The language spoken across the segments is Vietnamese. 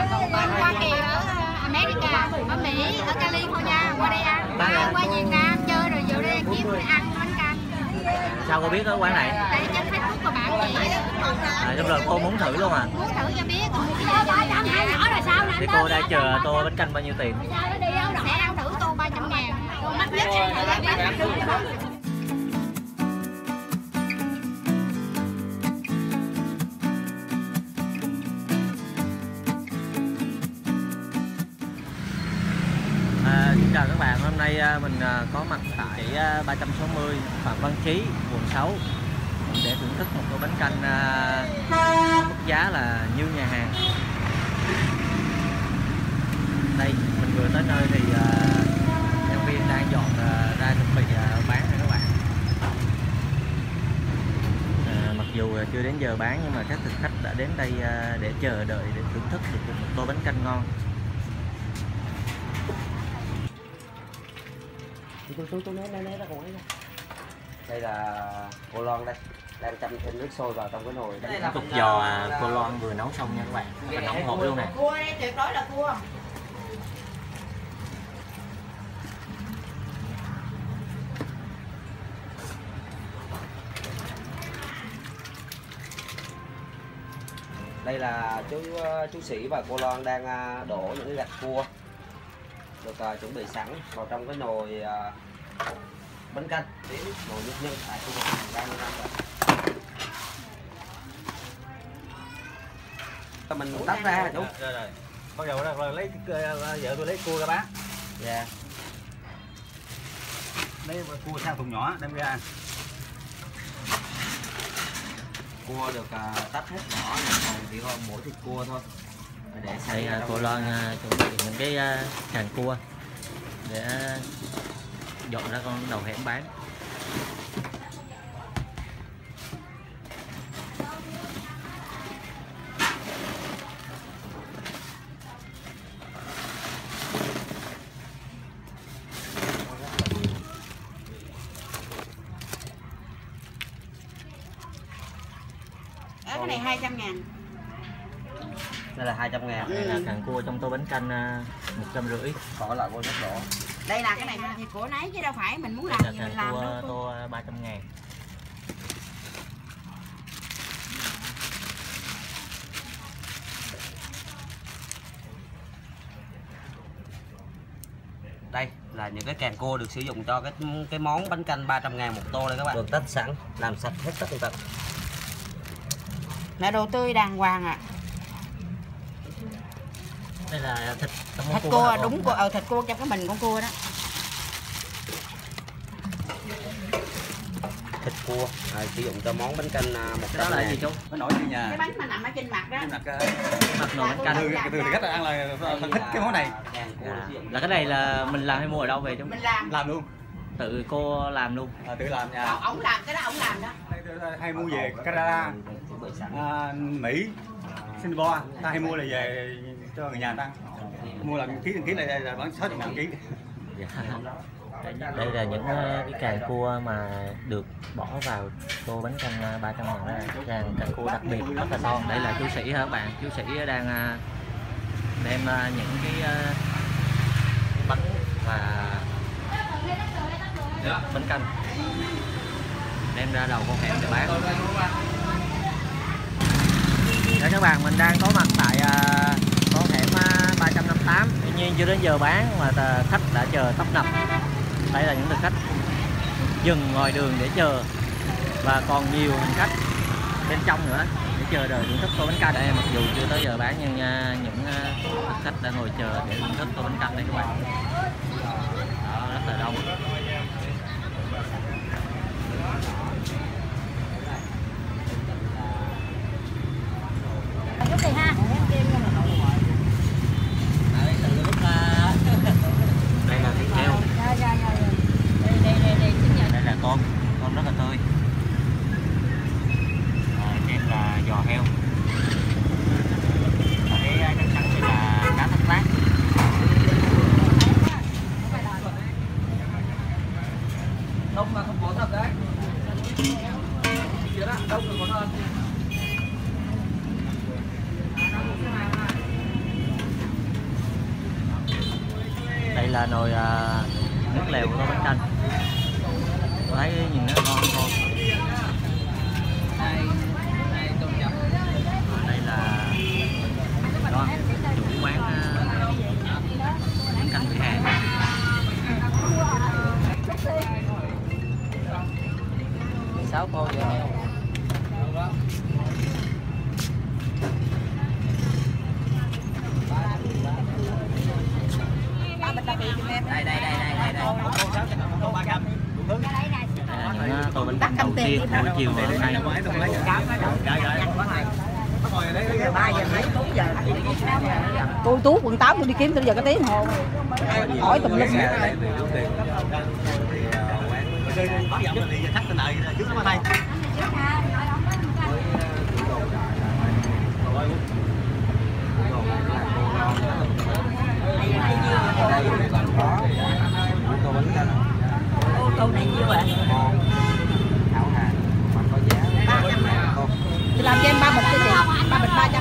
còn bên Hoa Kỳ ở America, ở Mỹ, ở California qua đây ăn, qua Việt Nam chơi rồi vô đây kiếm ăn bánh canh. Sao cô biết ở quán này? Tại trên Facebook của bạn chị đó. Trong rồi cô muốn thử luôn à? Muốn thử cho biết, còn nhỏ rồi sao nè. Thì cô đang chờ tô bánh canh bao nhiêu tiền? Sẽ ăn thử tô 300.000. Tô mắc nhất ăn thử biết. Xin chào các bạn, hôm nay mình có mặt tại 360 Phạm Văn Chí, quận 6 để thưởng thức một tô bánh canh mức giá là như nhà hàng. Đây, mình vừa tới nơi thì nhân viên đang dọn ra chuẩn bị bán cho các bạn. Mặc dù chưa đến giờ bán nhưng mà các thực khách đã đến đây để chờ đợi để thưởng thức được một tô bánh canh ngon. Tôi né ra còn ấy. Đây là cô Loan đây, đang châm thêm nước sôi vào trong cái nồi. Đây là cục giò cô Loan vừa nấu xong nha các bạn, và nóng hổi luôn nè. Cua đây tuyệt đối là cua. Đây là chú Sĩ và cô Loan đang đổ những cái gạch cua được chuẩn bị sẵn vào trong cái nồi bánh canh, nồi nước nhân tại khu vực đang mình tách ra chú. Rồi. Bắt đầu là lấy vợ tôi lấy cua ra bán. Dạ. Lấy cua sang thùng nhỏ đem ra. Cua được tách hết vỏ, còn chỉ có mỗi thịt cua thôi. Để đây cô Loan chuẩn bị những cái càng cua để dọn ra con đầu hẻm bán. Cái này 200.000. Đây là 200.000. Đây là càng cua trong tô bánh canh 150. Khỏi là cô rất đỏ. Đây là cái này thì của nấy chứ đâu phải mình muốn làm gì mình làm đâu. Tô 300.000. Đây là những cái càng cua được sử dụng cho cái món bánh canh 300.000 một tô đây các bạn. Được tách sẵn, làm sạch hết tất tật. Là đồ tươi đàng hoàng à. Đây là thịt cua đúng của thịt cua trong cái mình con cua đó. Thịt cua sử dụng cho món bánh canh 100.000. Đó là gì chú? Nó nổi như nhà. Cái bánh mà nằm ở trên mặt đó. Mặt nồi bánh canh. Từ khách ăn là thích cái món này. Là cái này là mình làm hay mua ở đâu về chú? Mình làm luôn. Tự cô làm luôn. Tự làm nhà. Ổng làm cái đó ổng làm đó. Hay mua về Canada, Mỹ, Singapore, ta hay mua là về cho người nhà ta. Mua làm ký là bán 60.000 ký. Đây là những cái càng cua mà được bỏ vào tô bánh canh 300.000 đó. Càng cua đặc biệt rất là to. Đây là chú Sĩ hả các bạn? Chú Sĩ đang đem những cái bánh và bánh canh đem ra đầu con hẻm để bán. Đây các bạn, mình đang có mặt tại con hẻm 358. Tuy nhiên chưa đến giờ bán mà khách đã chờ tấp nập. Đây là những thực khách dừng ngoài đường để chờ, và còn nhiều hành khách bên trong nữa để chờ đợi thưởng thức tô bánh canh. Đây mặc dù chưa tới giờ bán nhưng những thực khách đã ngồi chờ để thưởng thức tô bánh canh đây các bạn. Đó, rất là đông. Chút đi ha. Đây là thịt heo. Đây là tôm rất là tươi. Trên là giò heo. Và cái chắc chắn đây là cá thác lát. là nồi nước lèo của tô bánh canh. Tôi thấy nhìn nó ngon ngon. Đây là đó, chủ quán bánh canh vỉa hè. Sáu cô giờ những tô bánh canh đầu tiên buổi chiều ngày hôm nay. Cô Tú quận 8 tôi đi kiếm tới giờ cái tiếng hồ hỏi tùm lum. Câu này nhiêu ạ? Thảo Hà, mà có giá 300. Chị làm cho em 3 bịch cho chị, 3 bịch 300.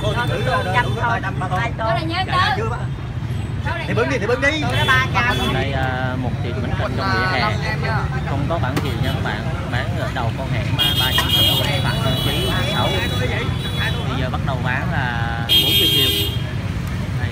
Có là nhớ tới. Thì bưng đi. Đây một tiệm bánh canh trong vỉa hè, không có bản gì nha các bạn, bán ở đầu con hẻm 300 bạn vị trí 6. Bây giờ bắt đầu bán là 4 giờ chiều. Đây.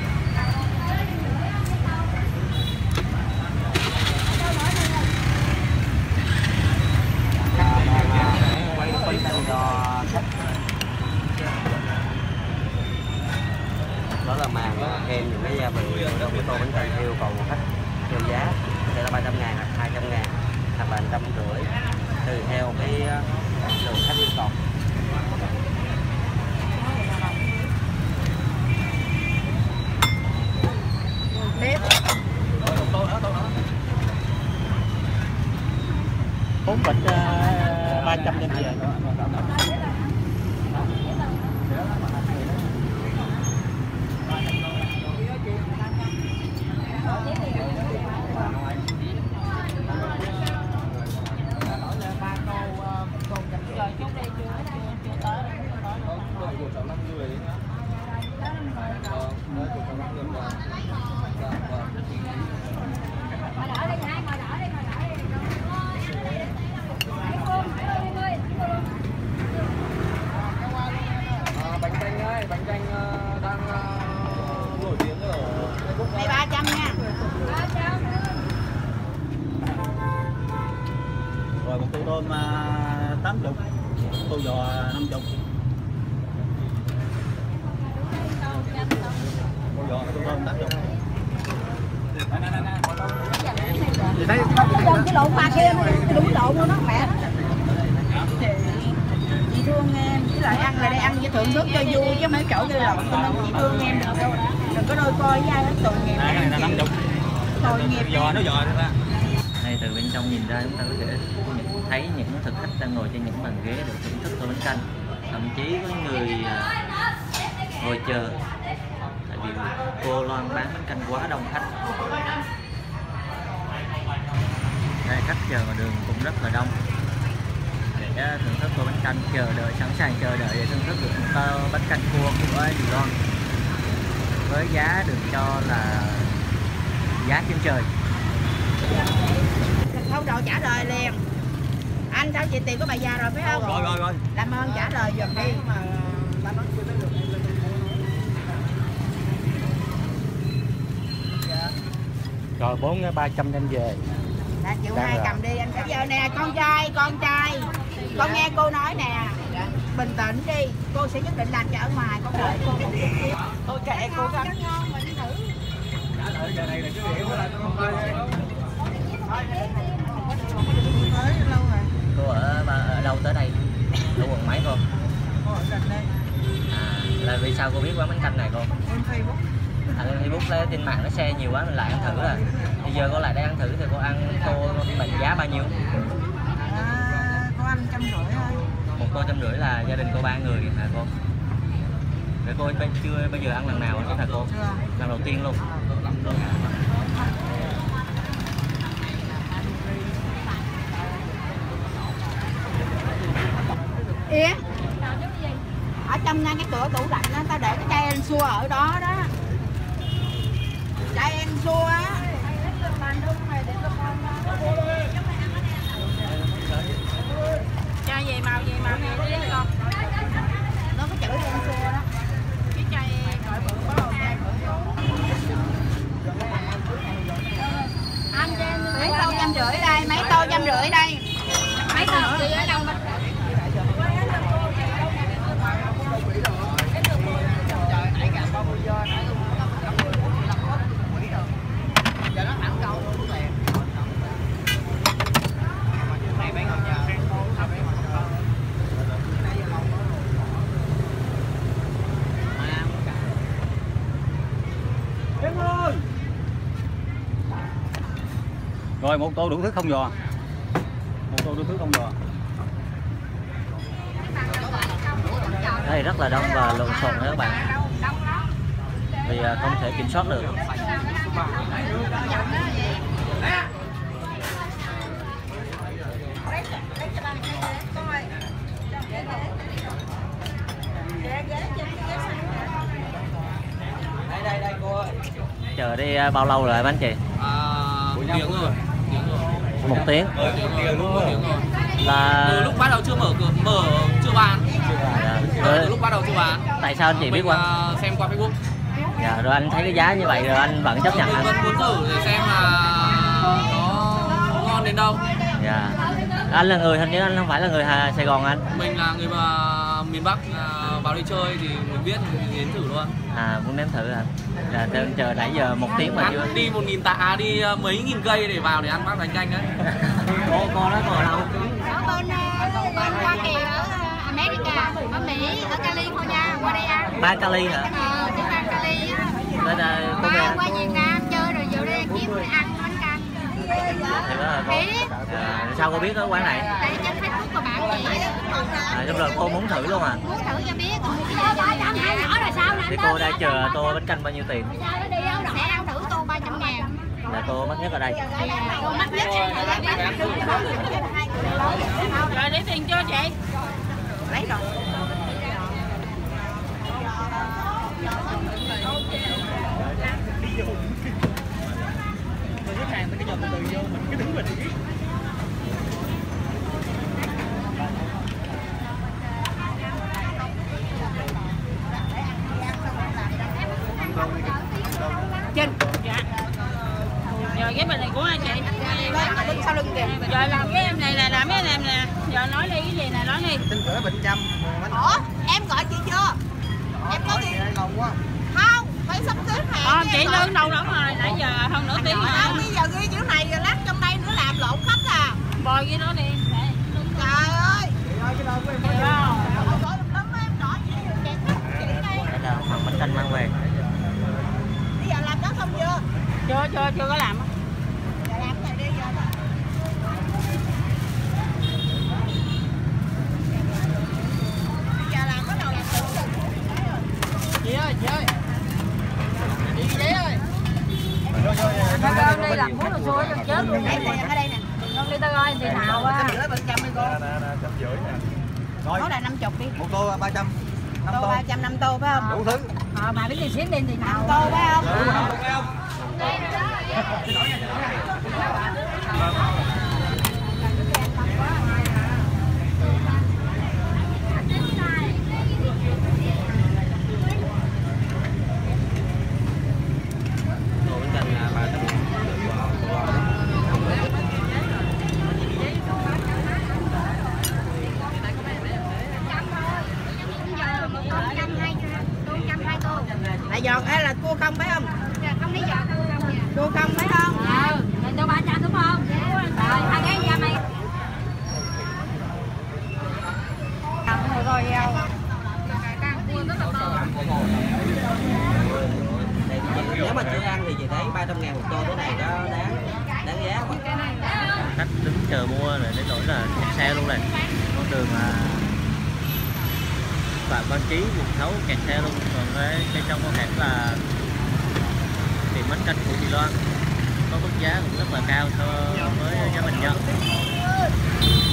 Đó là màng thêm những cái gia vị trong cái tô bánh canh yêu cầu khách theo giá sẽ là 300.000 hoặc 200.000 hoặc là 150 tùy theo cái lượng khách yêu cầu. Tiếp. 4 bịch 300 đem về. Bánh canh đang nổi tiếng ở Facebook. Này 300 nha. Rồi một tô tôm 80, tô giò 50. Tô giò tô tôm 80. Cái lộn pha kia đúng lộn luôn đó mẹ. Chị thương em, với lại ăn là đây ăn với thưởng thức cho vui chứ mấy chỗ kia lộn cho nên chị thương em đừng có đôi coi với ai hết tội nghiệp. Này là 50. Tội nghiệp. Giò nó giò ra. Đây từ bên trong nhìn ra chúng ta có thể thấy những thực khách đang ngồi trên những bàn ghế để thưởng thức tô bánh canh, thậm chí có người ngồi chờ, tại vì cô Loan bán bánh canh quá đông khách. Đây khách chờ ngoài đường cũng rất là đông để thưởng thức tô bánh canh, chờ đợi, sẵn sàng chờ đợi để thưởng thức được một tô bánh canh cua của dì Loan với giá được cho là giá trên trời. Không rồi trả lời liền. Anh sao chị tìm có bà già rồi phải không? Rồi. Làm ơn trả lời giùm đi. Rồi 300 đem về. Là chịu 2 cầm đi anh. Bây giờ nè con trai. Con nghe cô nói nè. Bình tĩnh đi. Cô sẽ nhất định làm cho ở ngoài. Con đợi cô một chút xíu. Tôi kệ cô gắng. Cô ở đâu tới đây? Ở quận mấy cô? Là vì sao cô biết quán bánh canh này cô? Lên Facebook lấy trên mạng nó share nhiều quá mình lại ăn thử rồi. Bây giờ cô lại đây ăn thử thì cô ăn tô mệnh giá bao nhiêu? Cô ăn 150 thôi. Một tô 150 là gia đình cô 3 người hả cô? Để cô chưa bây giờ ăn lần nào hả cô? Chưa. Lần đầu tiên luôn. Yên. Ở trong ngay cái cửa tủ lạnh đó, tao để cái chai anh xua ở đó đó. Đây em xua á. Cho về màu về đi con. Nó có chữ em xua đó. Cái chai gọi bự có một chai bự vô. Mấy tô 150 đây, mấy tô 150 đây. Mấy tô gì ở đâu mình? Rồi một tô đủ thứ không giò. Một tô đủ thứ không giò. Đây rất là đông và lộn xộn đấy các bạn. Vì không thể kiểm soát được. Đây cô ơi. Chờ đi bao lâu rồi anh chị? Một tiếng rồi. 1 tiếng. Là Từ lúc bắt đầu chưa chưa bán. Từ lúc bắt đầu chưa bán. Tại sao anh chị biết qua? Xem qua Facebook. Dạ, rồi anh thấy cái giá như vậy rồi anh vẫn chấp nhận Mình anh? vẫn muốn thử để xem là nó ngon đến đâu. Dạ. Anh là người, hình như anh không phải là người Sài Gòn anh? Mình là người miền Bắc, vào đi chơi thì mình biết thì mình đến thử luôn. À, muốn nếm thử anh. Dạ, chờ nãy giờ 1 tiếng mà chưa. Đi 1000 tạ, đi mấy nghìn cây để vào để ăn bát bánh canh đấy. Cô đó ngồi đâu? Ở bên Hoa Kỳ, ở America, ở Mỹ, ở California, qua đây ăn. Bang Cali hả? Cái bang Cali á. Nên là cô về. Qua Việt Nam chơi rồi vô đây kiếm ăn bánh canh. Thì đó là cô. Sao cô biết cái quán này? Tại trên Facebook của bạn chị đó. Lúc rồi cô muốn thử luôn à? Muốn thử cho biết, còn bây giờ nhỏ rồi sao nè. Thì cô đang chờ tô bánh canh bao nhiêu tiền? Sẽ ăn thử tô 300.000. Là tô mắc nhất ở đây. Tô mắc nhất. Rồi để tiền cho chị. Lấy rồi. Trên. Dạ. Rồi cái bình này của ai chị? Đứng sau lưng kìa. Rồi làm cái em này là làm cái em nè. Giờ nói đi cái gì nè, nói đi. Tin cửa bình 100. Ủa, em gọi chị chưa? Em có gì? Không, phải sắp xếp hàng. Chị lương đâu rồi, nãy giờ hơn nửa tiếng rồi. Không, bây giờ ghi chữ này rồi lát trong đây nữa làm lộn khách à. Bồi cái đó đi. Trời ơi. Đây là phần bánh canh mang về. Bây giờ làm đó xong chưa? Chưa có làm. Làm này đi giờ. Bây giờ làm bắt đầu làm tự rồi. Chị ơi. Chị Giấy ơi. Đây làm muốn là xôi cho chết luôn. Ở đây nè. Con đi tới coi thì nào quá. Rưỡi bận trăm đi cô. Rồi. Nói là 50 đi. Một tô 300. 5 Tô tô. 300 5 tô phải không? Đủ thứ. Bà biết đi xíu đi thì nào. 5 tô phải không? Tô bánh canh là 300. Là giòn hay là cua không phải không? Không lấy giọt không. Cua không phải không? Rồi tô 300 đúng không? Rồi, 2 cái da mày. Rồi Nếu mà chưa ăn thì chị thấy 300.000 một tô, cái này nó đáng giá quá. Khách đứng chờ mua rồi đến nỗi là kẹt xe luôn này. Con đường Phạm Văn Chí, Quận 6 kẹt xe luôn. Còn cái trong con hẻm là tiệm bánh canh của chị Loan, có mức giá cũng rất là cao so với giá bình dân.